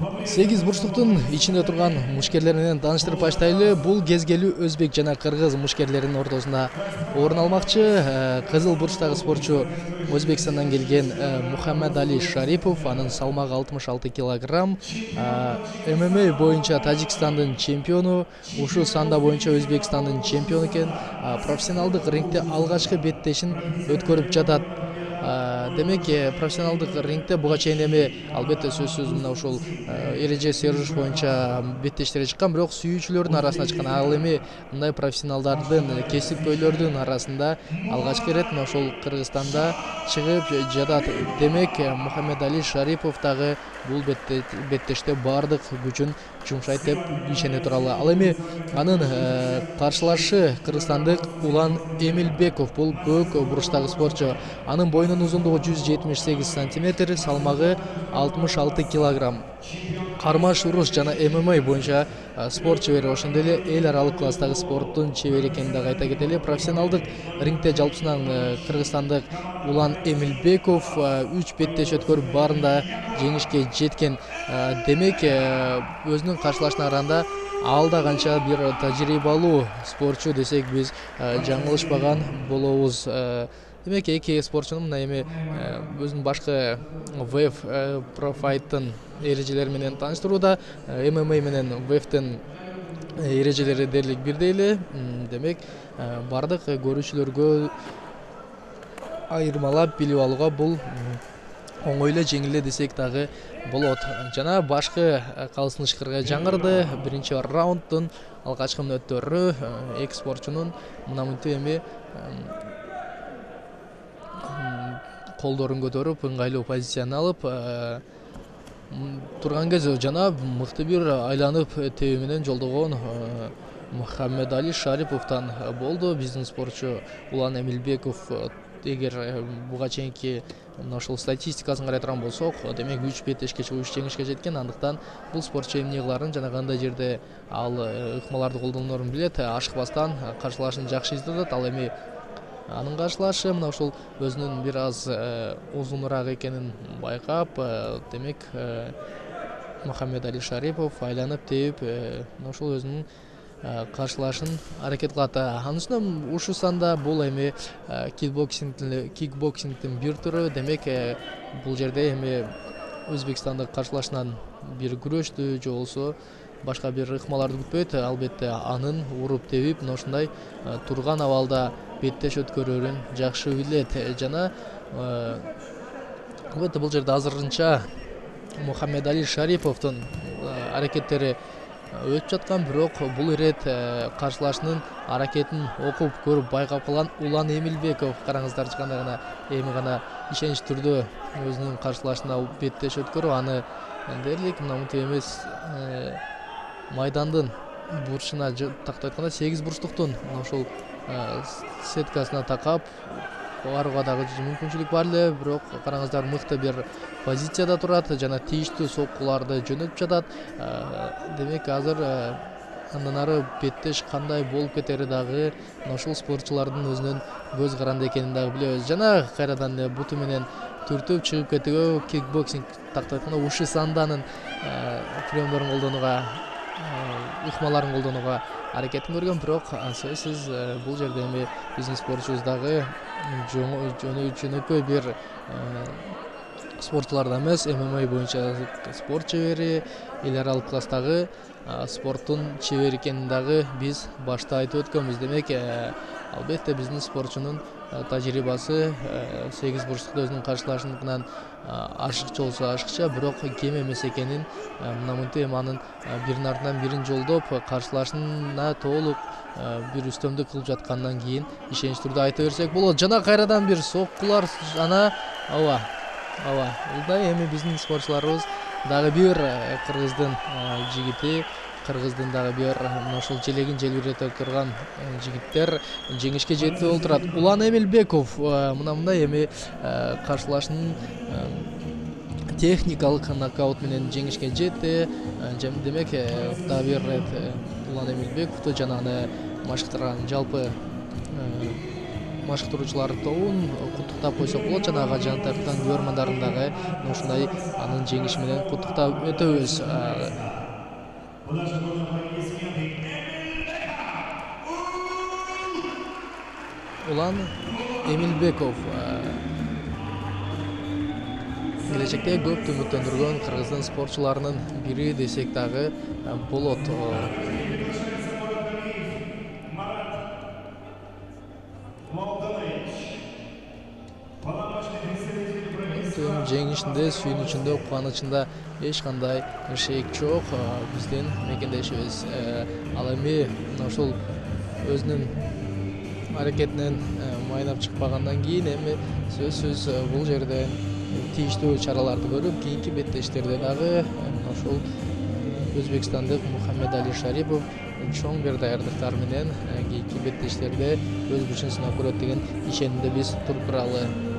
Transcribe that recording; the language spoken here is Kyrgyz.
8 бурчтуктун ичинде турган мушкерлер менен тааныштырып баштайлы. Бул кезгелүү өзбек жана кыргыз мушкерлеринин ортосунда орун алмакчы. Кызыл бурчтагы спортчу Өзбекстандан келген Мухаммед Али Шарипов, анын салмагы 66 килограмм. ММА боюнча Тажикстандын чемпиону, ушу санда боюнча Өзбекстандын чемпиону экен. Профессионалдык рингде алгачкы беттешин өткөрүп жатат. Демек, профессионалдык рингде буга чейин эми албетте сөзсүз мына ушул эреже серуш боюнча беттештери чыккан, бирок сүйүүчүлөрдүн арасына чыккан. Ал эми мындай профессионалдардын, кесипкөйлөрдүн арасында алгачкы ирет мына ушул Кыргызстанда чыгып жатат. Демек, Мухаммед Али Шарипов дагы бул беттеште бардык күчүн жумшайт деп ишене туралы. Ал эми анын каршылашы кыргызстандык Улан Эмилбеков, бул көк бурчтагы спортчу. Анын боюнун узундугу 178 сантиметр, салмагы 66 килограмм. Кармаш уруш жана ММА боюнча спорт чебери, ошондой эле эл аралык класстагы спорттун чебери экенин дагы айта кетели. Профессионалдык рингде жалпысынан кыргызстандык Улан Эмилбеков 3 беттеш өткөрүп баарында жеңишке жеткен. Демек, өзүнүн каршылашына караганда ал да канча бир тажрыйбалуу спортчу десек биз жаңылышпаган болобуз. Демек, эки спортчунун мына эми өзүнүн башкы ВФ профайттын эрежелери менен тааныштырууда. ММА менен ВФтин эрежелери дээрлик бирдей эле. Демек, бардык көрүүчүлөргө айырмалап билип алууга бул оңой эле, жеңил эле десек дагы болот. Жана башкы калысынышкырга жаңырды. Биринчи раунддун алгачкы мүнөттөрү эки спортчунун мына мынтип эми колдорун көтөрүп, ыңгайлуу позицияны алып турган кезде жана мыкты бир айланып тебүү менен жолдогон Мухаммед Али Шариповдон болду. Биздин спортчу Улан Эмилбеков, эгер буга чейинки мына ушул статистикасын карай турган болсок, демек 3 беттешке чыгып 3 жеңишке жеткен. Андыктан бул спортчу эмне кыларын жана кандай жерде ал ыкмаларды колдонорун билет. Ашыкпастан каршылашын жакшы издедет. Ал эми анын каршылашы мына ушул өзүнүн бир аз узунураак экенин байкап, демек, Мухаммед Али Шарипов айланып тебип мына ушул өзүнүн каршылашын аракет кылат. Анын үстүнө ушу санда бул эми кикбоксингдин бир түрү. Демек, бул жерде эми Өзбекстандык каршылашынан бир күрөштү же болбосо башка бир ыкмаларды күтпөйт. Албетте анын уруп тебип мына ушундай турган абалда беттеш өткөрөрүн жакшы билет. Жана албетте бул жерде азырынча Мухаммед Али Шариповдун аракеттери өтүп жаткан, бирок бул ирет каршылашынын аракетин окуп көрүп байкап калган Улан Эмилбеков, караңыздарчы, кандай гана эми гана ишенич түрдө өзүнүн каршылашына беттеш өткөрүп, аны дээрлик мына мынтип эмес майдандын бурчуна тактап айтканда 8 бурчтуктун мына ушул сеткасына такап барууга дагы мүмкүнчүлүк бар эле. Бирок караңыздар, мыкты бир позицияда турат жана тийиштүү соккуларды жөнөтүп жатат. Демек, азыр андан ары беттеш кандай болуп кетери дагы мына ушул спортчулардын өзүнүн көз каранды экенин дагы билебиз. Жана кайрадан буту менен түртүп чыгып кетүүгө, кикбоксинг тактап айтканда уши санданын приемдорун колдонууга, ыкмаларын колдонууга аракетин көргөн. Бирок сөзсүз бул жерде эми биздин спортчубуз дагы жөнөкөй бир спортчулардан эмес, ММА боюнча спорт чебери, эл аралык класстагы спорттун чебери экенин дагы биз башта айтып өткөнбүз. Демек, албетте биздин спортчунун тажрыйбасы 8 бурчтукта өзүнүн каршылашыныкынан ашыкча болсо ашыкча, бирок кем эмес экенин мына мынтип эми анын биринин артынан бирин жолдоп каршылашына толук бир үстөмдүк кылып жаткандан кийин ишенич түрдө айта берсек болот. Жана кайрадан бир соккулар, жана бул да эми биздин спортчуларыбыз дагы бир кыргыздын жигити, кыргыздын дагы бир мына ушул желегин желбиретип турган жигиттер жеңишке жетип олтурат. Улан Эмилбеков мына мындай эми каршылашынын техникалык нокаут менен жеңишке жетти. Демек, дагы бир рет Улан Эмилбековду жана аны машыктырган жалпы машыктыруучулар тобун куттуктап койсок болот. Жанагы ажыантаптан көрөрмандарын дагы ушундай анын жеңиши менен куттуктап өтөбүз. Улан Эмилбеков келечекте көп үмүттөндүргөн Кыргыздын спортчуларынын бири десек дагы болот. Жеңишинде, сүйүнүчүндө, кубанычында эч кандай шек жок. Биздин мекендешибиз ал эми ушул өзүнүн аракетинен майнап чыкпагандан кийин эми сөзсүз бул жерден тийиштүү чараларды көрүп, кийинки беттештерде дагы ошол өзбекстандык Мухаммедали Шарипов чоң бир даярдыктар менен кийинки беттештерде өз күчүн сынап көрөт деген ишенимде биз туруп туралы.